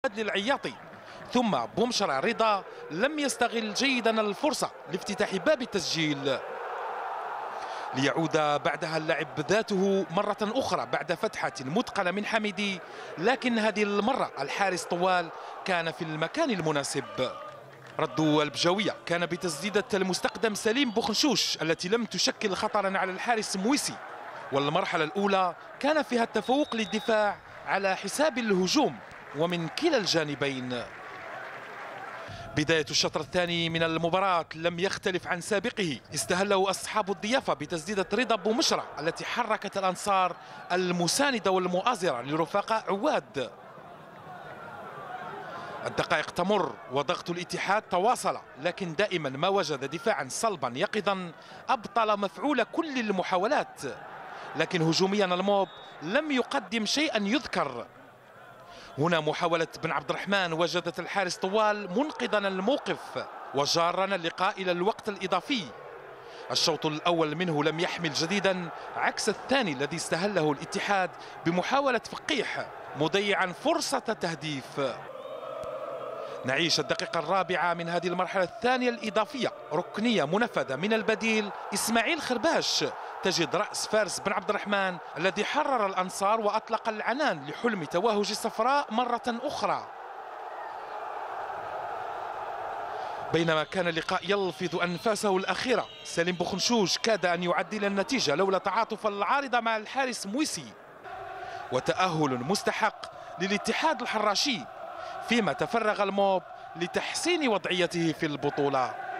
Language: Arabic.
للعياطي، ثم بومشرة رضا لم يستغل جيدا الفرصة لافتتاح باب التسجيل، ليعود بعدها اللعب ذاته مرة أخرى بعد فتحة متقنة من حميدي، لكن هذه المرة الحارس طوال كان في المكان المناسب. رد البجاوية كان بتسديدة المستقدم سليم بوخنشوش التي لم تشكل خطرا على الحارس مويسي، والمرحلة الأولى كان فيها التفوق للدفاع على حساب الهجوم ومن كلا الجانبين. بداية الشطر الثاني من المباراة لم يختلف عن سابقه، استهله أصحاب الضيافة بتسديدة رضا بومشرة التي حركت الأنصار المساندة والمؤازرة لرفاقاء عواد. الدقائق تمر وضغط الاتحاد تواصل، لكن دائما ما وجد دفاعا صلبا يقظا أبطل مفعول كل المحاولات، لكن هجوميا الموب لم يقدم شيئا يذكر. هنا محاولة بن عبد الرحمن وجدت الحارس طوال منقذا الموقف وجارنا اللقاء إلى الوقت الإضافي. الشوط الأول منه لم يحمل جديدا عكس الثاني الذي استهله الاتحاد بمحاولة فقيح مضيعا فرصة تهديف. نعيش الدقيقة الرابعة من هذه المرحلة الثانية الإضافية، ركنية منفذة من البديل إسماعيل خرباش تجد رأس فارس بن عبد الرحمن الذي حرر الأنصار وأطلق العنان لحلم توهج الصفراء مرة أخرى. بينما كان اللقاء يلفظ أنفاسه الأخيرة، سليم بوخنشوش كاد أن يعدل النتيجة لولا تعاطف العارضة مع الحارس مويسي، وتأهل مستحق للاتحاد الحراشي، فيما تفرغ الموب لتحسين وضعيته في البطولة.